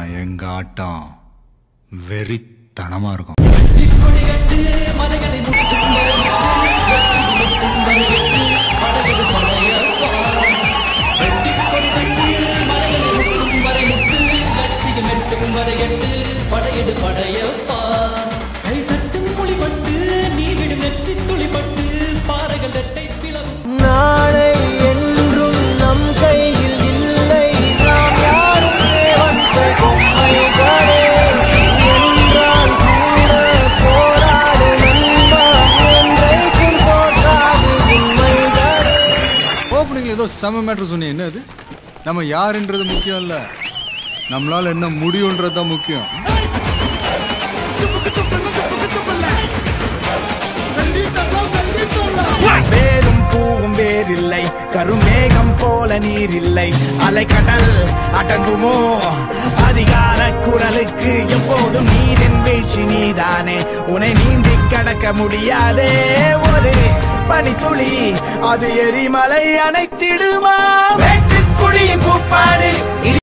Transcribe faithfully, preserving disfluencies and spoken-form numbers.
எங்க ஆட்டம் வெறித்தனமா இருக்கும். நாளை என்றும் நம் கையில் இல்லை, நாம் யாரும் தேவர்கள் பொம்மைகளே என்றால் கூட போராடு நண்பா, என்றைக்கும் போராடு உண்மைகளே. ஓப்பனிங்ல ஏதோ செம மேட்டர் சொன்னீங்க, என்ன அது? நம்ம யாருன்றது முக்கியம் இல்ல, நம்மளால என்ன முடியும்ன்றதுதான் முக்கியம். வேறும் பூவும் வேறில்லை, கருமேகம் போல நீர் இல்லை, அலைக்கடல் அடங்குமோ அதிகார குரலுக்கு எப்போதும் நீரின் வீழ்ச்சி நீதானே, உன்னை நீந்தி கடக்க முடியாதே ஒரு பனித்துளி, அது எரிமலை அணைத்திடுமா வெற்றி குழியின் கூப்பாடு.